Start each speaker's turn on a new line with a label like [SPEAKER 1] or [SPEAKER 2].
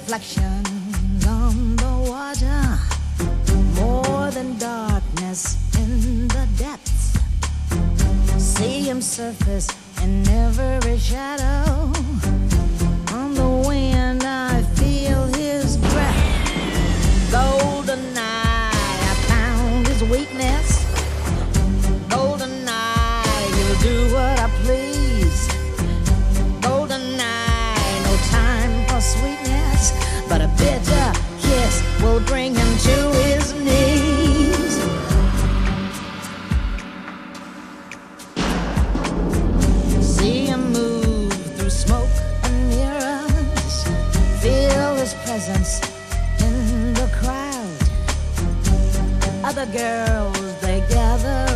[SPEAKER 1] reflections on the water, more than darkness in the depths. See him surface in every shadow. On the wind I feel his breath. Golden eye, I found his weakness. Golden eye, he'll do what I please. Golden eye, no time for sweetness, but a bitter kiss will bring him to his knees. See him move through smoke and mirrors. Feel his presence in the crowd. Other girls, they gather